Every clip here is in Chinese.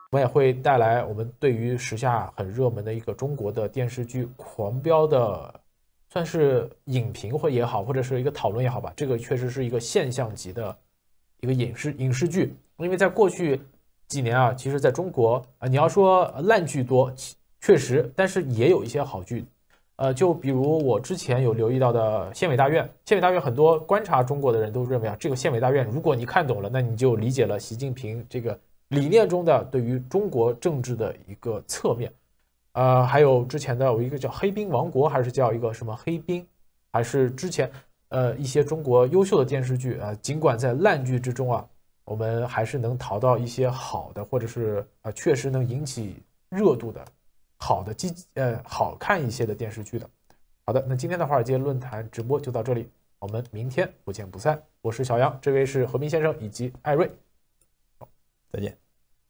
我们也会带来我们对于时下很热门的一个中国的电视剧《狂飙》的，算是影评或也好，或者是一个讨论也好吧。这个确实是一个现象级的一个影视剧，因为在过去几年啊，其实在中国你要说烂剧多，确实，但是也有一些好剧。就比如我之前有留意到的县委大院，县委大院很多观察中国的人都认为啊，这个县委大院，如果你看懂了，那你就理解了习近平这个理念中的对于中国政治的一个侧面。还有之前的有一个叫《黑冰王国》，还是叫一个什么黑冰，还是之前一些中国优秀的电视剧啊，尽管在烂剧之中啊，我们还是能淘到一些好的，或者是确实能引起热度的。好的好看一些的电视剧的。好的，那今天的华尔街论坛直播就到这里，我们明天不见不散。我是小杨，这位是何斌先生以及艾瑞，再见。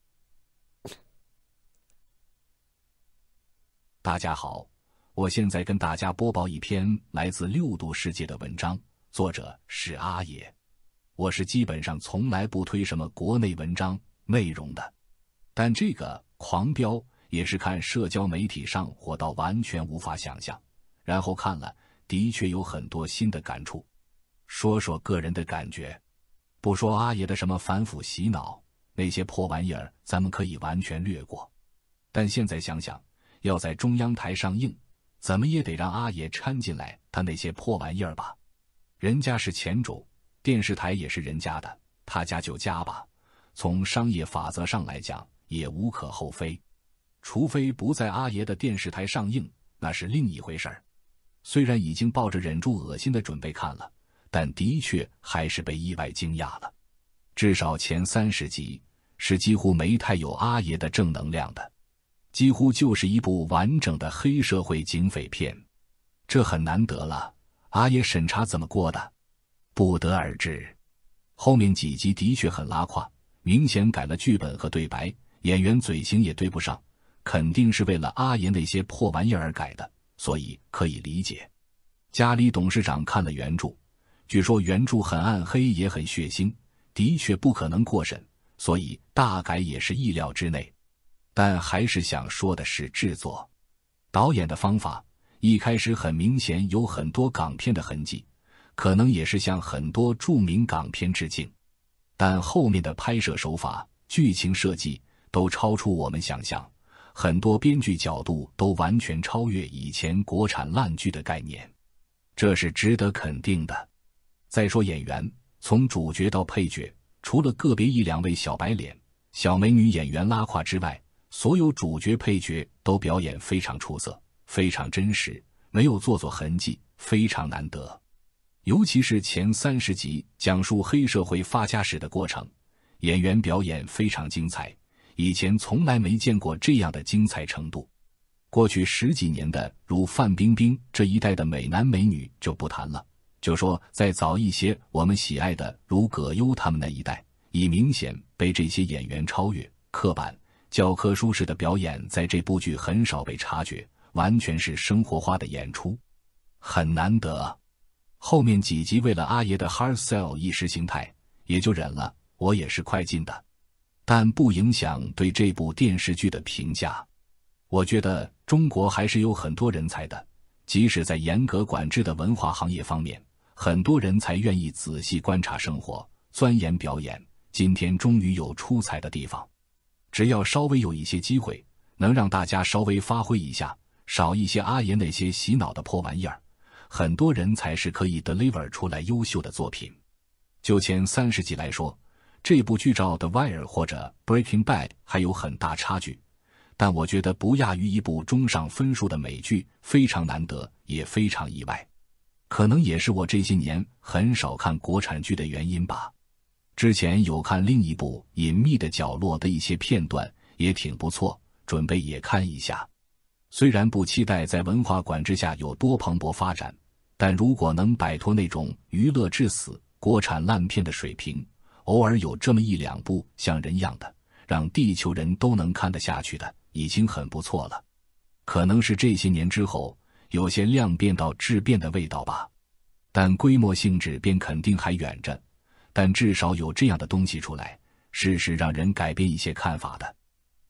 大家好，我现在跟大家播报一篇来自六度世界的文章，作者是阿野。我是基本上从来不推什么国内文章内容的，但这个狂飙也是看社交媒体上火到完全无法想象，然后看了的确有很多新的感触。说说个人的感觉，不说阿爷的什么反腐洗脑，那些破玩意儿咱们可以完全略过。但现在想想，要在中央台上映，怎么也得让阿爷掺进来他那些破玩意儿吧。人家是前主，电视台也是人家的，他家就家吧，从商业法则上来讲也无可厚非。除非不在阿爷的电视台上映，那是另一回事儿。虽然已经抱着忍住恶心的准备看了，但的确还是被意外惊讶了。至少前30集是几乎没太有阿爷的正能量的，几乎就是一部完整的黑社会警匪片，这很难得了。阿爷审查怎么过的，不得而知。后面几集的确很拉胯，明显改了剧本和对白，演员嘴型也对不上，肯定是为了阿爷那些破玩意儿而改的，所以可以理解。家里董事长看了原著，据说原著很暗黑也很血腥，的确不可能过审，所以大改也是意料之内。但还是想说的是制作导演的方法，一开始很明显有很多港片的痕迹，可能也是向很多著名港片致敬，但后面的拍摄手法、剧情设计都超出我们想象，很多编剧角度都完全超越以前国产烂剧的概念，这是值得肯定的。再说演员，从主角到配角，除了个别一两位小白脸、小美女演员拉胯之外，所有主角配角都表演非常出色，非常真实，没有做作痕迹，非常难得。尤其是前30集讲述黑社会发家史的过程，演员表演非常精彩，以前从来没见过这样的精彩程度。过去10几年的如范冰冰这一代的美男美女就不谈了，就说再早一些我们喜爱的如葛优他们那一代，已明显被这些演员超越，刻板教科书式的表演在这部剧很少被察觉，完全是生活化的演出，很难得。后面几集为了阿爷的 hard sell 意识形态也就忍了，我也是快进的，但不影响对这部电视剧的评价。我觉得中国还是有很多人才的，即使在严格管制的文化行业方面，很多人才愿意仔细观察生活，钻研表演，今天终于有出彩的地方。只要稍微有一些机会，能让大家稍微发挥一下，少一些阿爷那些洗脑的破玩意儿，很多人才是可以 deliver 出来优秀的作品。就前30集来说，这部剧照The Wire 或者 Breaking Bad 还有很大差距，但我觉得不亚于一部中上分数的美剧，非常难得，也非常意外。可能也是我这些年很少看国产剧的原因吧。之前有看另一部《隐秘的角落》的一些片段，也挺不错，准备也看一下。虽然不期待在文化管制下有多蓬勃发展，但如果能摆脱那种娱乐至死、国产烂片的水平，偶尔有这么一两部像人样的，让地球人都能看得下去的，已经很不错了。可能是这些年之后，有些量变到质变的味道吧。但规模性质变肯定还远着，但至少有这样的东西出来，是让人改变一些看法的。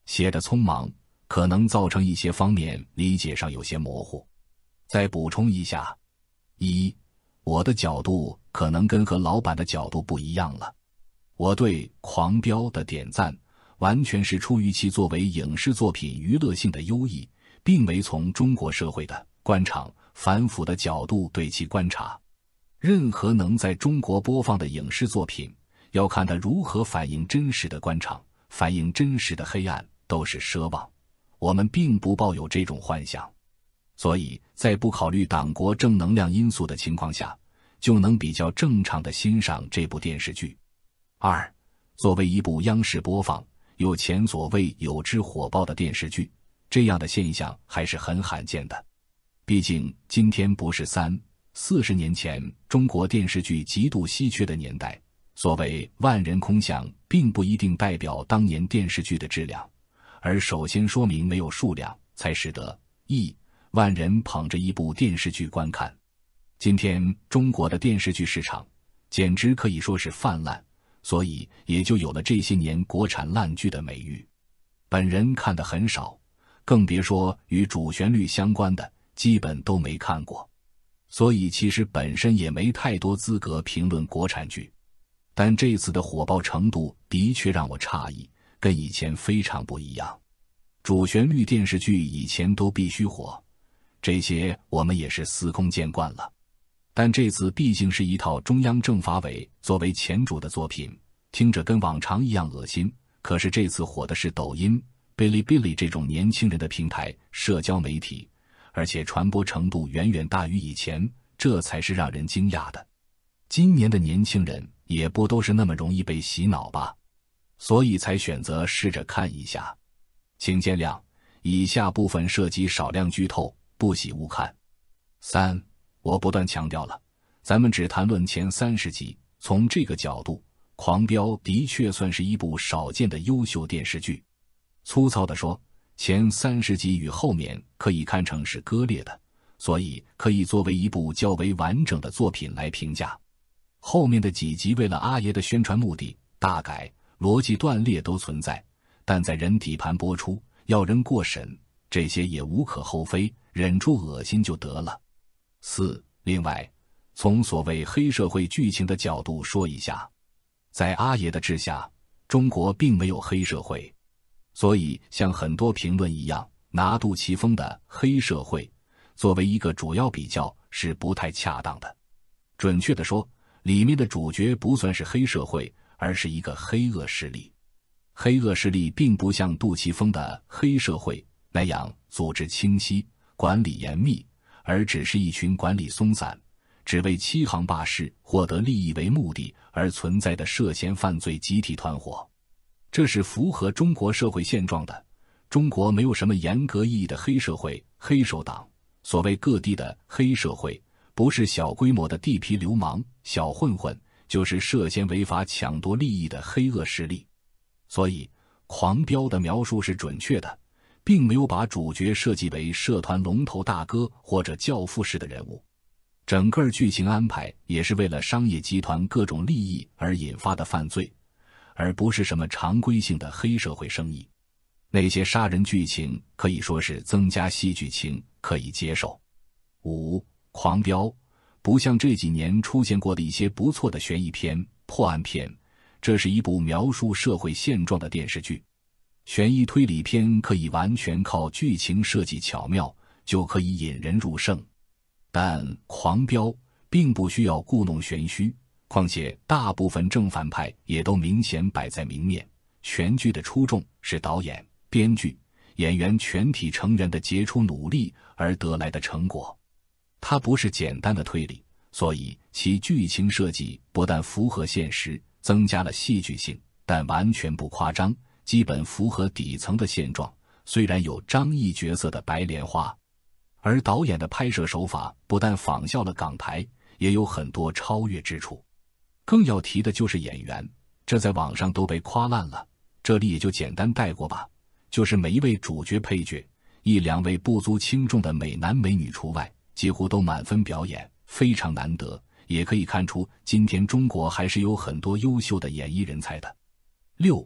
写得匆忙，可能造成一些方面理解上有些模糊。再补充一下：一，我的角度可能跟何老板的角度不一样了。我对《狂飙》的点赞，完全是出于其作为影视作品娱乐性的优异，并没从中国社会的官场反腐的角度对其观察。任何能在中国播放的影视作品，要看它如何反映真实的官场，反映真实的黑暗，都是奢望。我们并不抱有这种幻想，所以在不考虑党国正能量因素的情况下，就能比较正常地欣赏这部电视剧。二，作为一部央视播放又前所未有之火爆的电视剧，这样的现象还是很罕见的。毕竟今天不是30-40年前中国电视剧极度稀缺的年代，所谓万人空巷并不一定代表当年电视剧的质量，而首先说明没有数量，才使得万人捧着一部电视剧观看。今天中国的电视剧市场简直可以说是泛滥，所以也就有了这些年国产烂剧的美誉。本人看得很少，更别说与主旋律相关的基本都没看过，所以其实本身也没太多资格评论国产剧。但这次的火爆程度的确让我诧异，跟以前非常不一样。主旋律电视剧以前都必须火，这些我们也是司空见惯了。但这次毕竟是一套中央政法委作为前主的作品，听着跟往常一样恶心，可是这次火的是抖音、哔哩哔哩这种年轻人的平台社交媒体，而且传播程度远远大于以前，这才是让人惊讶的。今年的年轻人也不都是那么容易被洗脑吧，所以才选择试着看一下。请见谅，以下部分涉及少量剧透，不喜勿看。三，我不断强调了，咱们只谈论前30集，从这个角度，《狂飙》的确算是一部少见的优秀电视剧。粗糙地说，前30集与后面可以看成是割裂的，所以可以作为一部较为完整的作品来评价。后面的几集为了阿爷的宣传目的，大改、逻辑断裂都存在，但在人底盘播出，要人过审，这些也无可厚非，忍住恶心就得了。四，另外，从所谓黑社会剧情的角度说一下，在阿爷的治下，中国并没有黑社会，所以像很多评论一样，拿杜琪峰的黑社会作为一个主要比较是不太恰当的。准确地说，里面的主角不算是黑社会，而是一个黑恶势力。黑恶势力并不像杜琪峰的黑社会那样组织清晰、管理严密，而只是一群管理松散，只为欺行霸市、获得利益为目的而存在的涉嫌犯罪集体团伙。这是符合中国社会现状的。中国没有什么严格意义的黑社会、黑手党。所谓各地的黑社会，不是小规模的地痞流氓、小混混，就是涉嫌违法抢夺利益的黑恶势力。所以，狂飙的描述是准确的，并没有把主角设计为社团龙头大哥或者教父式的人物。整个剧情安排也是为了商业集团各种利益而引发的犯罪，而不是什么常规性的黑社会生意。那些杀人剧情可以说是增加戏剧情，可以接受。五，狂飙不像这几年出现过的一些不错的悬疑片、破案片，这是一部描述社会现状的电视剧。悬疑推理片可以完全靠剧情设计巧妙，就可以引人入胜。但狂飙并不需要故弄玄虚，况且大部分正反派也都明显摆在明面。全剧的出众是导演、编剧、演员全体成员的杰出努力而得来的成果。它不是简单的推理，所以其剧情设计不但符合现实，增加了戏剧性，但完全不夸张，基本符合底层的现状。虽然有张译角色的白莲花，而导演的拍摄手法不但仿效了港台，也有很多超越之处。更要提的就是演员，这在网上都被夸烂了，这里也就简单带过吧。就是每一位主角配角，1-2位不足轻重的美男美女除外，几乎都满分表演，非常难得。也可以看出今天中国还是有很多优秀的演艺人才的。6.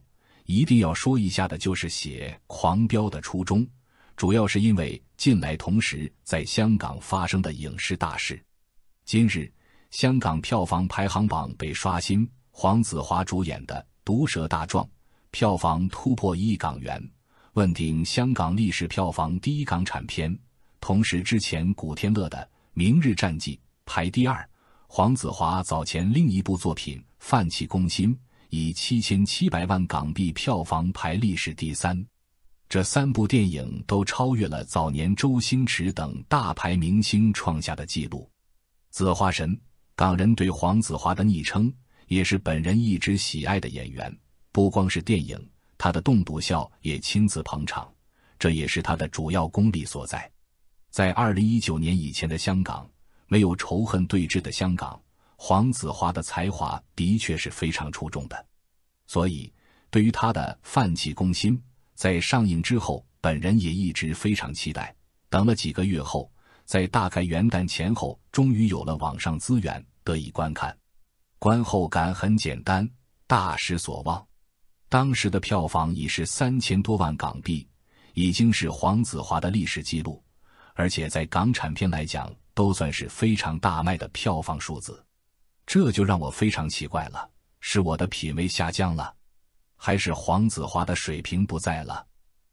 一定要说一下的就是写《狂飙》的初衷，主要是因为近来同时在香港发生的影视大事。今日香港票房排行榜被刷新，黄子华主演的《毒舌大壮》票房突破1亿港元，问鼎香港历史票房第1港产片。同时之前古天乐的《明日战记》排第2，黄子华早前另一部作品《饭气攻心》以7700万港币票房排历史第3。这3部电影都超越了早年周星驰等大牌明星创下的纪录。紫花神，港人对黄子华的昵称，也是本人一直喜爱的演员。不光是电影，他的栋笃笑也亲自捧场，这也是他的主要功力所在。在2019年以前的香港，没有仇恨对峙的香港，黄子华的才华的确是非常出众的。所以对于他的《饭气攻心》在上映之后，本人也一直非常期待。等了几个月后，在大概元旦前后，终于有了网上资源得以观看。观后感很简单，大失所望。当时的票房已是3000多万港币，已经是黄子华的历史记录，而且在港产片来讲都算是非常大卖的票房数字。这就让我非常奇怪了，是我的品味下降了，还是黄子华的水平不在了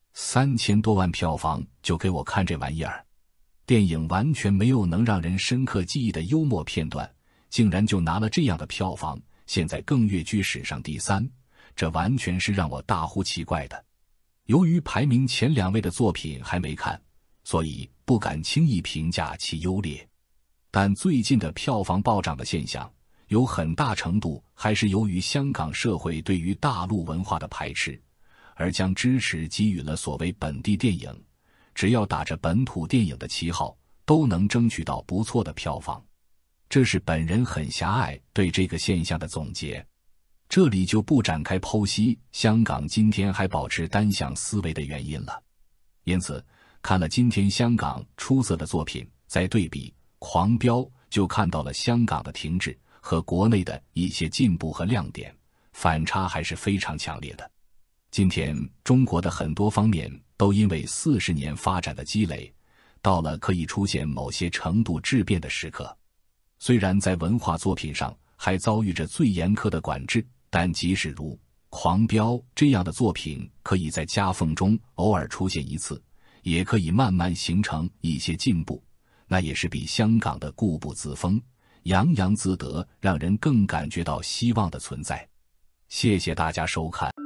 ？3000多万票房就给我看这玩意儿，电影完全没有能让人深刻记忆的幽默片段，竟然就拿了这样的票房，现在更跃居史上第3，这完全是让我大呼奇怪的。由于排名前2位的作品还没看，所以不敢轻易评价其优劣。但最近的票房暴涨的现象，有很大程度还是由于香港社会对于大陆文化的排斥，而将支持给予了所谓本地电影，只要打着本土电影的旗号，都能争取到不错的票房。这是本人很狭隘对这个现象的总结，这里就不展开剖析香港今天还保持单向思维的原因了。因此看了今天香港出色的作品，再对比《狂飙》，就看到了香港的停滞和国内的一些进步和亮点，反差还是非常强烈的。今天中国的很多方面都因为40年发展的积累，到了可以出现某些程度质变的时刻。虽然在文化作品上还遭遇着最严苛的管制，但即使如《狂飙》这样的作品可以在夹缝中偶尔出现一次，也可以慢慢形成一些进步，那也是比香港的固步自封、洋洋自得让人更感觉到希望的存在。谢谢大家收看。